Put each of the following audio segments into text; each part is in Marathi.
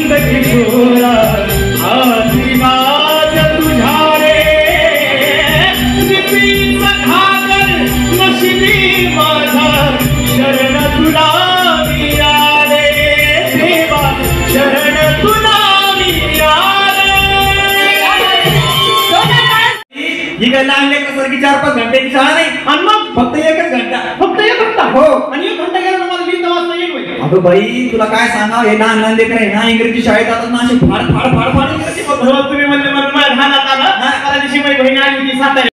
किशोरा आशीर्वाद तुझा रे निपीत खाकर नशिबी माझा शरण तुला मिळा रे देवा शरण तुला मिळा ही काय लहान लेकरासारखी 4-5 घंट्याची शाळा नाही आणि मग फक्त 1 घंटा हो आणि 1 घंटा गेला मला लिहिता वाचता येईल होय अगं बाई तुला काय सांगा हे लहान लेकर आहे ना इंग्रजी शाळेत जातात ना असे फाड इंग्रजी तुम्ही म्हणले मला माझ्या ध्यानात आलं मला दिवशी माझी बहीण आली होती सातारा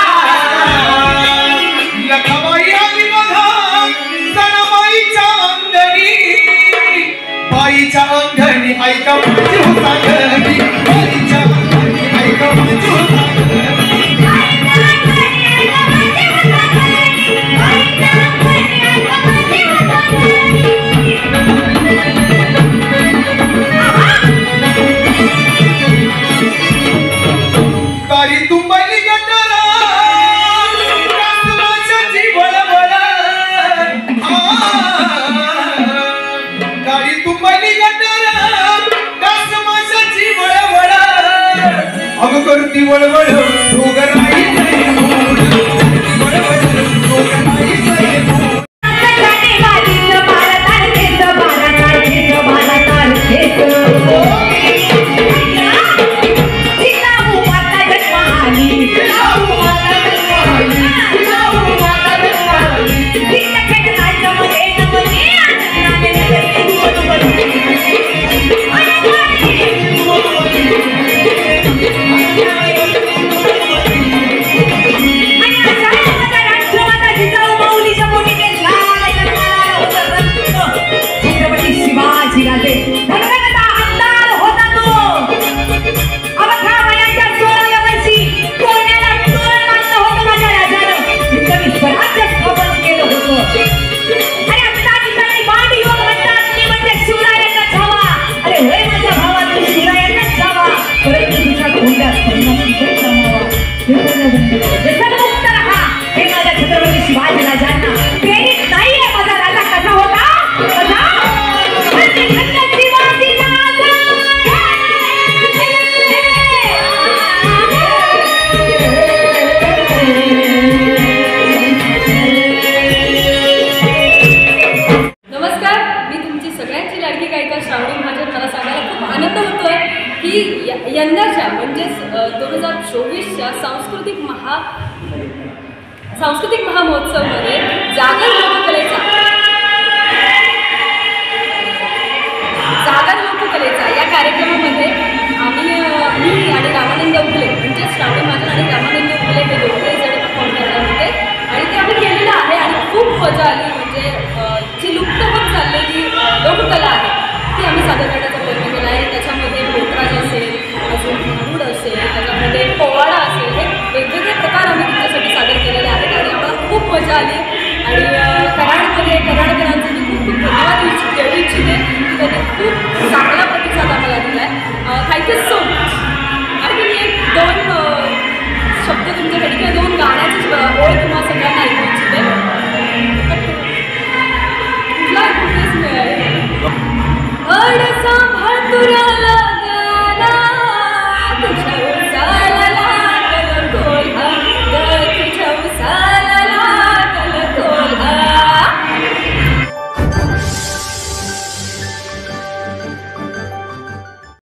लखाबाई आली बघा सणाबाईच्या अंगणी बाईच्या अंगणी ऐका माझी होता घरी बाईच्या अंगणी ऐका माझी होता तारी तुंबली गटारा कासवाची बळबळ तारी तुंबली गटारा कासवाची बळबळ अगं करती बळबळ डोगर नाही यंदाच्या म्हणजेच 2024च्या सांस्कृतिक महामहोत्सवमध्ये जागर लोककलेचा या कार्यक्रमामध्ये मी आणि रामानंद उगले म्हणजेच श्रावणी महाजन आणि रामानंद उगले हे दोघे जण परफॉर्म करणार होते आणि ते आम्ही केलेलं आहे आणि खूप मजा आली म्हणजे जी लुप्त होत चाललेली लोककला आहे ती आम्ही सादर करण्याचा प्रयत्न केला आहे त्याच्यामध्ये पोतराज असेल अजून भारूड असेल त्याच्यामध्ये पोवाडा असेल हे वेगवेगळे प्रकार आम्ही तुमच्यासाठी सादर केलेले आहेत आणि आम्हाला खूप मजा आली आणि कराडकरांचे मी खूप धन्यवाद देऊ इच्छिते की त्यांनी खूप